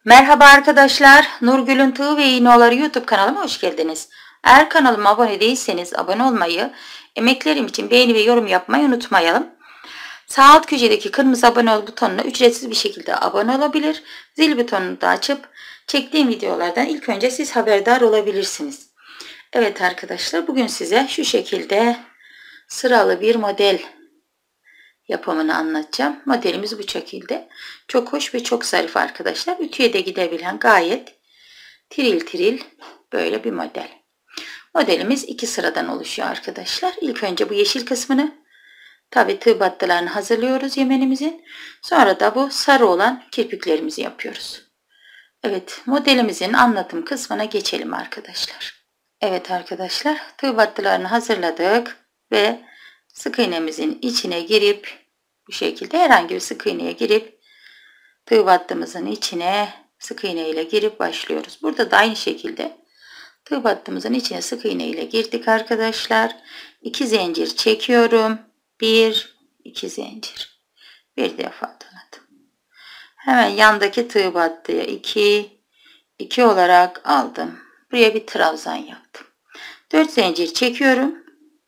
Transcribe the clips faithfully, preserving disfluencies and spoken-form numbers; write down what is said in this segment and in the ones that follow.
Merhaba arkadaşlar, Nurgül'ün Tığ ve İğneoları YouTube kanalıma hoş geldiniz. Eğer kanalıma abone değilseniz abone olmayı, emeklerim için beğeni ve yorum yapmayı unutmayalım. Sağ alt köşedeki kırmızı abone ol butonuna ücretsiz bir şekilde abone olabilir. Zil butonunu da açıp çektiğim videolardan ilk önce siz haberdar olabilirsiniz. Evet arkadaşlar, bugün size şu şekilde sıralı bir model yapımını anlatacağım. Modelimiz bu şekilde. Çok hoş ve çok zarif arkadaşlar. Ütüye de gidebilen gayet tiril tiril böyle bir model. Modelimiz iki sıradan oluşuyor arkadaşlar. İlk önce bu yeşil kısmını, tabi tığ battılarını hazırlıyoruz yemenimizin. Sonra da bu sarı olan kirpiklerimizi yapıyoruz. Evet, modelimizin anlatım kısmına geçelim arkadaşlar. Evet arkadaşlar, tığ battılarını hazırladık ve sık iğnemizin içine girip bu şekilde herhangi bir sık iğneye girip tığ battımızın içine sık iğne ile girip başlıyoruz. Burada da aynı şekilde tığ battımızın içine sık iğne ile girdik arkadaşlar. iki zincir çekiyorum. bir iki zincir. Bir defa doladım. Hemen yandaki tığ battıya iki iki olarak aldım. Buraya bir trabzan yaptım. dört zincir çekiyorum.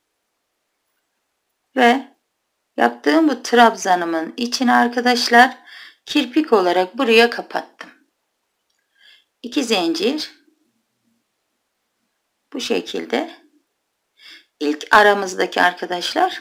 Ve yaptığım bu trabzanımın içine arkadaşlar kirpik olarak buraya kapattım. iki zincir bu şekilde ilk aramızdaki arkadaşlar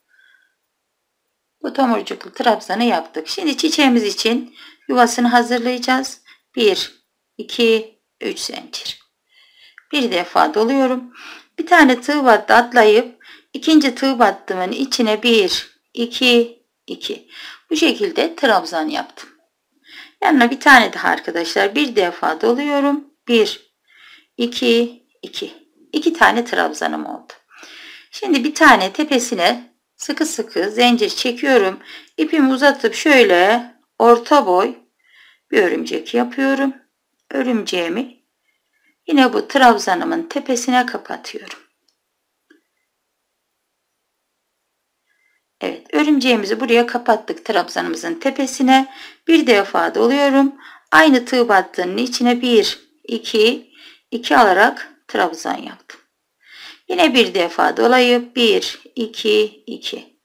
bu tomurcuklu trabzanı yaptık. Şimdi çiçeğimiz için yuvasını hazırlayacağız. bir iki üç zincir. Bir defa doluyorum. Bir tane tığ battı atlayıp ikinci tığ battımın içine bir iki iki bu şekilde trabzan yaptım. Yanına bir tane daha arkadaşlar bir defa doluyorum. bir iki iki iki tane trabzanım oldu. Şimdi bir tane tepesine sıkı sıkı zincir çekiyorum. İpimi uzatıp şöyle orta boy bir örümcek yapıyorum. Örümceğimi yine bu trabzanımın tepesine kapatıyorum. Evet, örümceğimizi buraya kapattık trabzanımızın tepesine. Bir defa doluyorum. Aynı tığ battığının içine bir iki iki alarak trabzan yaptım. Yine bir defa dolayıp bir iki iki.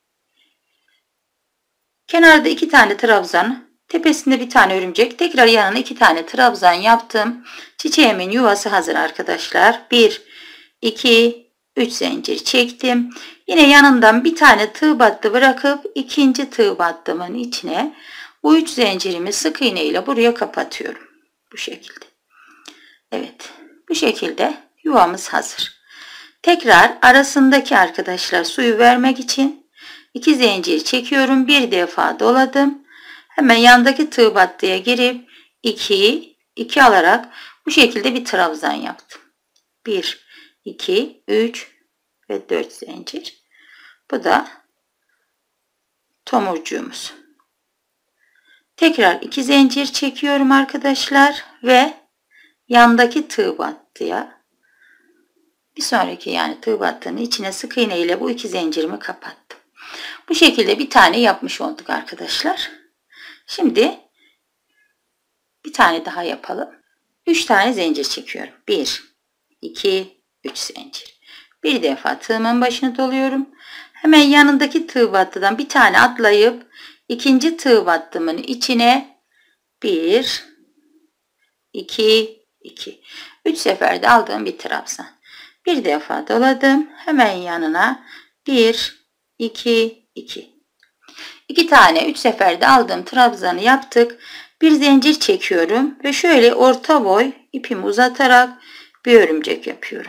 Kenarda iki tane trabzan, tepesinde bir tane örümcek, tekrar yanına iki tane trabzan yaptım. Çiçeğimin yuvası hazır arkadaşlar. bir iki üç zincir çektim. Yine yanından bir tane tığ battı bırakıp ikinci tığ battımın içine bu üç zincirimi sık iğne ile buraya kapatıyorum. Bu şekilde. Evet, bu şekilde yuvamız hazır. Tekrar arasındaki arkadaşlar suyu vermek için iki zincir çekiyorum. Bir defa doladım. Hemen yandaki tığ battıya girip iki iki alarak bu şekilde bir trabzan yaptım. bir iki üç ve dört zincir. Bu da tomurcuğumuz. Tekrar iki zincir çekiyorum arkadaşlar ve yandaki tığ battıya bir sonraki yani tığ battığının içine sık iğne ile bu iki zincirimi kapattım. Bu şekilde bir tane yapmış olduk arkadaşlar. Şimdi bir tane daha yapalım. üç tane zincir çekiyorum. bir iki üç zincir. Bir defa tığımın başını doluyorum. Hemen yanındaki tığ battıdan bir tane atlayıp ikinci tığ battımın içine bir iki iki üç seferde aldığım bir trabzan. Bir defa doladım. Hemen yanına bir iki iki. iki tane üç seferde aldığım trabzanı yaptık. Bir zincir çekiyorum ve şöyle orta boy ipimi uzatarak bir örümcek yapıyorum.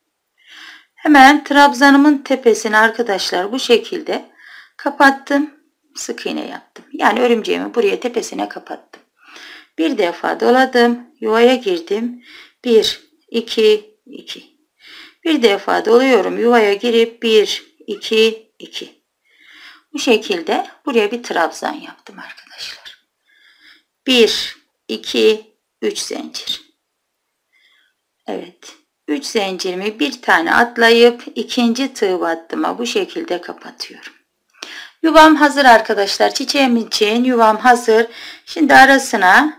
Hemen trabzanımın tepesini arkadaşlar bu şekilde kapattım. Sık iğne yaptım. Yani örümceğimi buraya tepesine kapattım. Bir defa doladım. Yuvaya girdim. bir iki iki. Bir defa doluyorum. Yuvaya girip bir iki iki. Bu şekilde buraya bir trabzan yaptım arkadaşlar. bir iki üç zincir. Evet. üç zincirimi bir tane atlayıp ikinci tığ battıma bu şekilde kapatıyorum. Yuvam hazır arkadaşlar. Çiçeğim için yuvam hazır. Şimdi arasına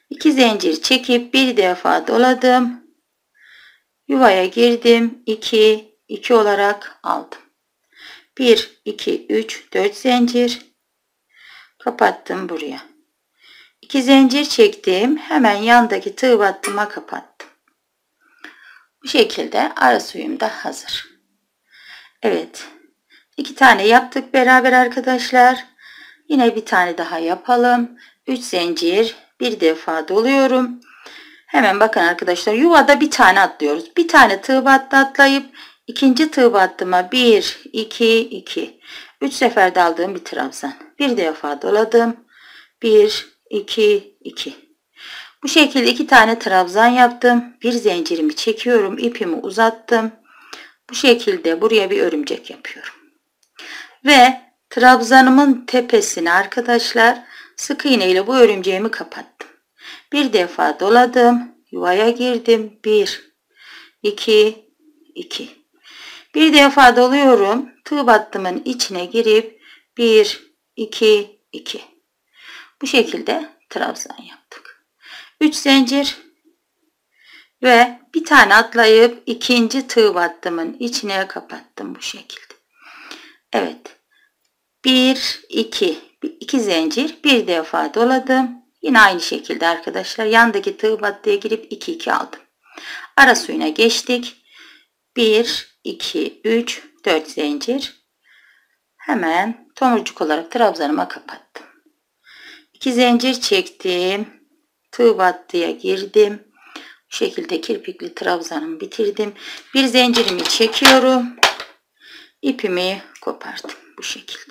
iki zincir çekip bir defa doladım. Yuvaya girdim. iki, iki olarak aldım. bir, iki, üç, dört zincir. Kapattım buraya. iki zincir çektim. Hemen yandaki tığ battıma kapattım. Bu şekilde ara suyum da hazır. Evet. iki tane yaptık beraber arkadaşlar. Yine bir tane daha yapalım. üç zincir bir defa doluyorum. Hemen bakın arkadaşlar, yuvada bir tane atlıyoruz. Bir tane tığ battı atlayıp ikinci tığ battıma bir, iki, iki. üç seferde aldığım bir trabzan. Bir defa doladım. bir, iki, iki. Bu şekilde iki tane trabzan yaptım. Bir zincirimi çekiyorum. İpimi uzattım. Bu şekilde buraya bir örümcek yapıyorum. Ve trabzanımın tepesine arkadaşlar sık iğne ile bu örümceğimi kapattım. Bir defa doladım. Yuvaya girdim. bir, iki, iki. Bir defa doluyorum. Tığ battımın içine girip bir, iki, iki. Bu şekilde trabzan yaptık. üç zincir ve bir tane atlayıp ikinci tığ battımın içine kapattım bu şekilde. Evet. bir, iki, iki zincir bir defa doladım. Yine aynı şekilde arkadaşlar yandaki tığ battıya girip iki, iki aldım. Ara suyuna geçtik. bir, iki, üç, dört zincir. Hemen tomurcuk olarak trabzanıma kapattım. iki zincir çektim. Tığ battıya girdim. Bu şekilde kirpikli trabzanımı bitirdim. Bir zincirimi çekiyorum. İpimi kopardım bu şekilde.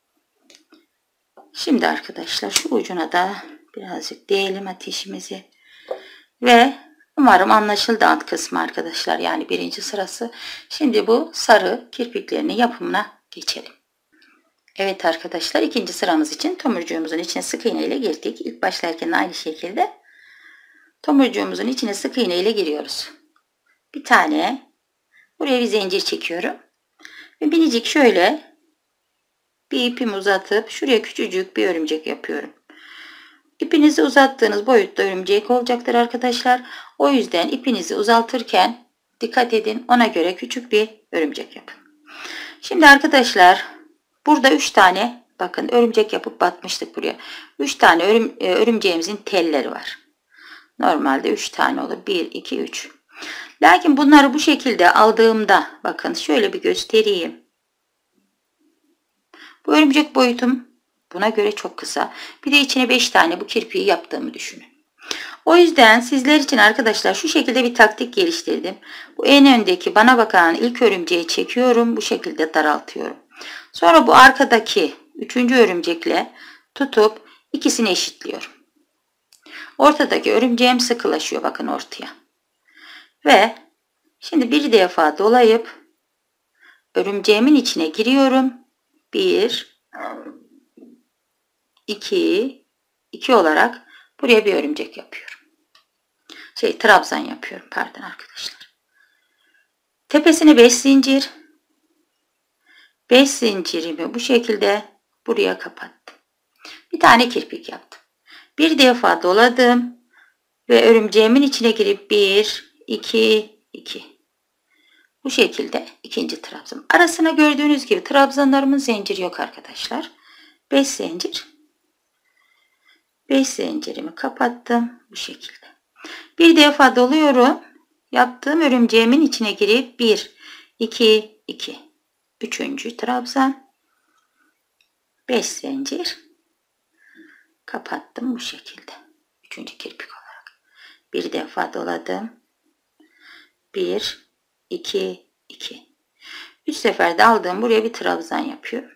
Şimdi arkadaşlar şu ucuna da birazcık değelim ateşimizi. Ve umarım anlaşıldı alt kısmı arkadaşlar. Yani birinci sırası. Şimdi bu sarı kirpiklerinin yapımına geçelim. Evet arkadaşlar, ikinci sıramız için tomurcuğumuzun içine sık iğne ile girdik. İlk başlarken aynı şekilde tomurcuğumuzun içine sık iğne ile giriyoruz. Bir tane buraya bir zincir çekiyorum. Ve minicik şöyle bir ipimi uzatıp şuraya küçücük bir örümcek yapıyorum. İpinizi uzattığınız boyutta örümcek olacaktır arkadaşlar. O yüzden ipinizi uzatırken dikkat edin, ona göre küçük bir örümcek yapın. Şimdi arkadaşlar burada üç tane bakın örümcek yapıp batmıştık buraya. üç tane örüm, örümceğimizin telleri var. Normalde üç tane olur. bir, iki, üç. Lakin bunları bu şekilde aldığımda bakın şöyle bir göstereyim. Bu örümcek boyutum buna göre çok kısa. Bir de içine beş tane bu kirpiği yaptığımı düşünün. O yüzden sizler için arkadaşlar şu şekilde bir taktik geliştirdim. Bu en öndeki bana bakan ilk örümceği çekiyorum. Bu şekilde daraltıyorum. Sonra bu arkadaki üçüncü örümcekle tutup ikisini eşitliyorum. Ortadaki örümceğim sıkılaşıyor bakın ortaya. Ve şimdi bir defa dolayıp örümceğimin içine giriyorum. bir, iki, iki olarak buraya bir örümcek yapıyorum. Şey trabzan yapıyorum pardon arkadaşlar. Tepesine beş zincir. beş zincirimi bu şekilde buraya kapattım. Bir tane kirpik yaptım. Bir defa doladım ve örümceğimin içine girip bir, iki, iki. Bu şekilde ikinci trabzan. Arasına gördüğünüz gibi trabzanlarımın zinciri yok arkadaşlar. beş zincir. beş zincirimi kapattım bu şekilde. Bir defa doluyorum. Yaptığım örümceğimin içine girip bir, iki, iki. Üçüncü trabzan. beş zincir. Kapattım bu şekilde. Üçüncü kirpik olarak. Bir defa doladım. bir, iki, iki. üç seferde aldığım buraya bir trabzan yapıyorum.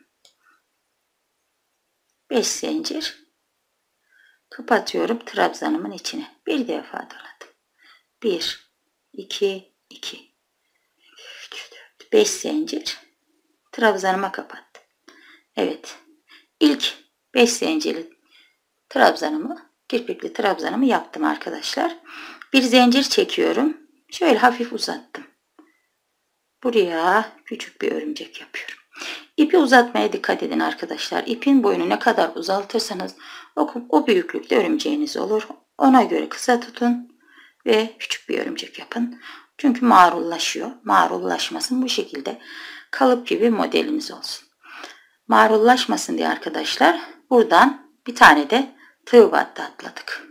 beş zincir. Kapatıyorum trabzanımın içine. Bir defa doladım. bir, iki, iki. beş zincir. Trabzanıma kapattım. Evet. İlk beş zincirli trabzanımı, kirpikli trabzanımı yaptım arkadaşlar. Bir zincir çekiyorum. Şöyle hafif uzattım. Buraya küçük bir örümcek yapıyorum. İpi uzatmaya dikkat edin arkadaşlar. İpin boyunu ne kadar uzatırsanız o, o büyüklükte örümceğiniz olur. Ona göre kısa tutun ve küçük bir örümcek yapın. Çünkü mağrullaşıyor. Mağrullaşmasın, bu şekilde kalıp gibi modelimiz olsun. Mağrullaşmasın diye arkadaşlar buradan bir tane de tığ battı atladık.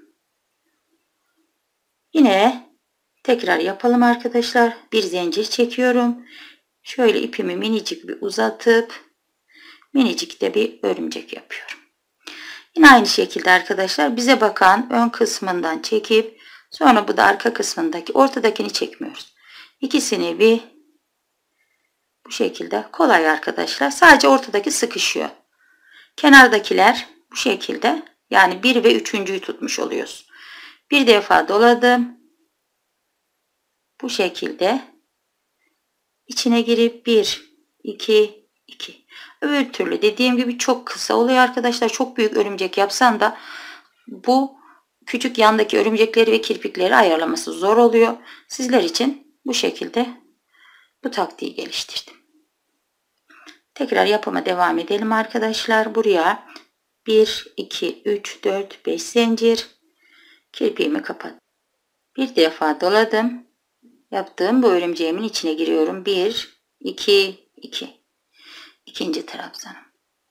Yine tekrar yapalım arkadaşlar. Bir zincir çekiyorum. Şöyle ipimi minicik bir uzatıp minicik de bir örümcek yapıyorum. Yine aynı şekilde arkadaşlar bize bakan ön kısmından çekip sonra bu da arka kısmındaki ortadakini çekmiyoruz. İkisini bir bu şekilde, kolay arkadaşlar. Sadece ortadaki sıkışıyor. Kenardakiler bu şekilde, yani bir ve üçüncüyü tutmuş oluyoruz. Bir defa doladım. Bu şekilde içine girip bir, iki, iki. Öbür türlü dediğim gibi çok kısa oluyor arkadaşlar. Çok büyük örümcek yapsan da bu küçük yandaki örümcekleri ve kirpikleri ayarlaması zor oluyor. Sizler için bu şekilde bu taktiği geliştirdim. Tekrar yapıma devam edelim arkadaşlar. Buraya bir, iki, üç, dört, beş zincir. Kirpiğimi kapat. Bir defa doladım. Yaptığım bu örümceğimin içine giriyorum. bir, iki, iki. İkinci trabzanım.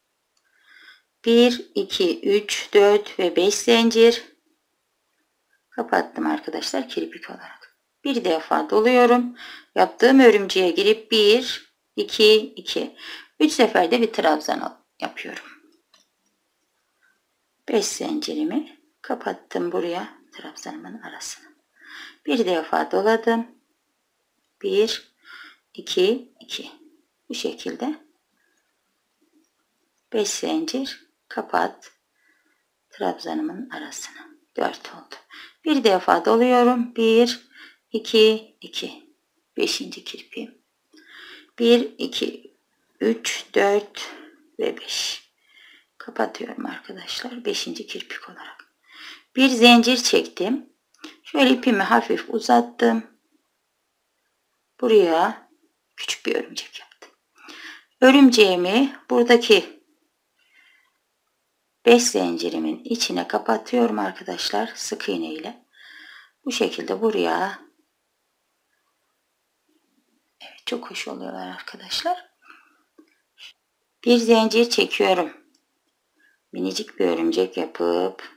bir, iki, üç, dört ve beş zincir. Kapattım arkadaşlar kirpik olarak. Bir defa doluyorum. Yaptığım örümceğe girip bir, iki, iki. üç seferde bir trabzan yapıyorum. beş zincirimi kapattım buraya, trabzanımın arasına. Bir defa doladım. bir, iki, iki. Bu şekilde beş zincir kapat, trabzanımın arasına. dört oldu. Bir defa doluyorum. bir, iki, iki. beşinci kirpiğim. bir, iki, üç, dört ve beş. Kapatıyorum arkadaşlar. beşinci kirpik olarak. Bir zincir çektim. Şöyle ipimi hafif uzattım. Buraya küçük bir örümcek yaptım. Örümceğimi buradaki beş zincirimin içine kapatıyorum arkadaşlar. Sık iğne ile. Bu şekilde buraya. Evet, çok hoş oluyorlar arkadaşlar. Bir zincir çekiyorum. Minicik bir örümcek yapıp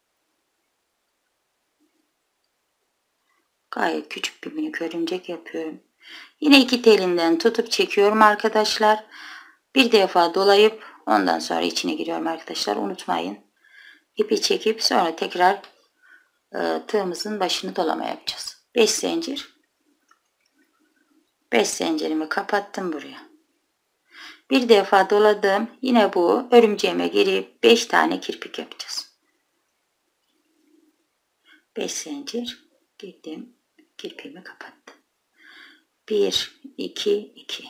gayet küçük bir minik örümcek yapıyorum. Yine iki telinden tutup çekiyorum arkadaşlar. Bir defa dolayıp ondan sonra içine giriyorum arkadaşlar. Unutmayın. İpi çekip sonra tekrar e, tığımızın başını dolama yapacağız. beş zincir. beş zincirimi kapattım buraya. Bir defa doladım. Yine bu örümceğime girip beş tane kirpik yapacağız. beş zincir girdim. Kirpiğimi kapattım. bir, iki, iki.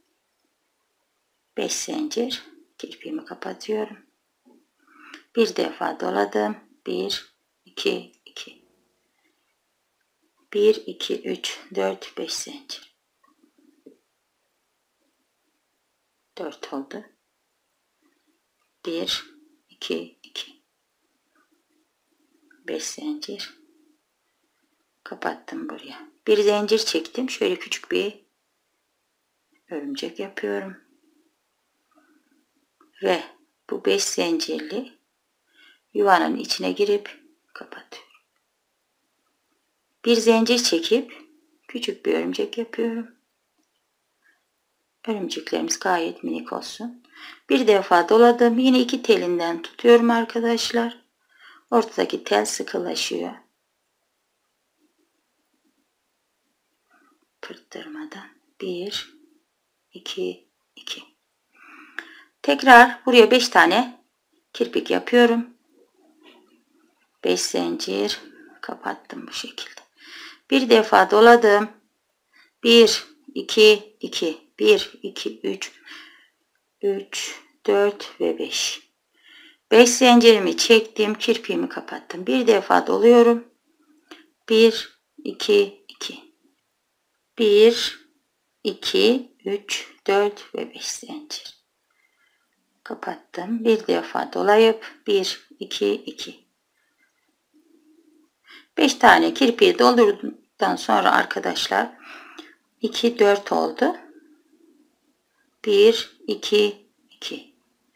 beş zincir kirpiğimi kapatıyorum. Bir defa doladım. bir, iki, iki. bir, iki, üç, dört, beş zincir. dört oldu. bir, iki, iki. beş zincir. Kapattım buraya. Bir zincir çektim. Şöyle küçük bir örümcek yapıyorum. Ve bu beş zincirli yuvanın içine girip kapatıyorum. Bir zincir çekip küçük bir örümcek yapıyorum. Örümceklerimiz gayet minik olsun. Bir defa doladım. Yine iki telinden tutuyorum arkadaşlar. Ortadaki tel sıkılaşıyor. Pırttırmadan. bir, iki, iki. Tekrar buraya beş tane kirpik yapıyorum. beş zincir kapattım bu şekilde. Bir defa doladım. bir, iki, iki. bir, iki, üç, üç, dört ve beş. beş zincirimi çektim. Kirpiğimi kapattım. Bir defa doluyorum. bir, iki, iki. bir, iki, üç, dört ve beş zincir. Kapattım. Bir defa dolayıp bir, iki, iki. beş tane kirpiği doldurduktan sonra arkadaşlar iki, dört oldu. bir, iki, iki.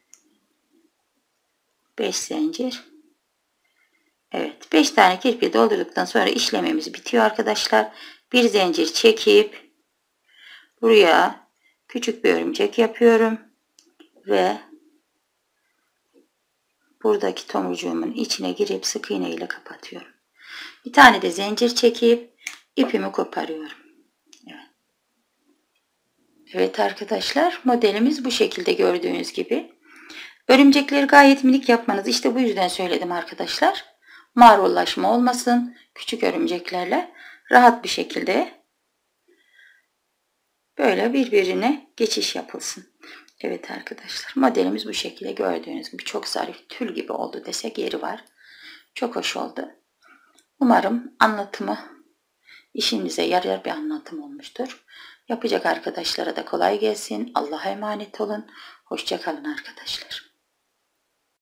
beş zincir. Evet, beş tane kirpiği doldurduktan sonra işlemimiz bitiyor arkadaşlar. Bir zincir çekip buraya küçük bir örümcek yapıyorum ve buradaki tomurcuğumun içine girip sık iğne ile kapatıyorum. Bir tane de zincir çekip ipimi koparıyorum. Evet. Evet arkadaşlar, modelimiz bu şekilde gördüğünüz gibi. Örümcekleri gayet minik yapmanız, işte bu yüzden söyledim arkadaşlar. Marullaşma olmasın. Küçük örümceklerle rahat bir şekilde böyle birbirine geçiş yapılsın. Evet arkadaşlar, modelimiz bu şekilde gördüğünüz gibi çok zarif, tül gibi oldu desek yeri var. Çok hoş oldu. Umarım anlatımı işinize yarar bir anlatım olmuştur. Yapacak arkadaşlara da kolay gelsin. Allah'a emanet olun. Hoşça kalın arkadaşlar.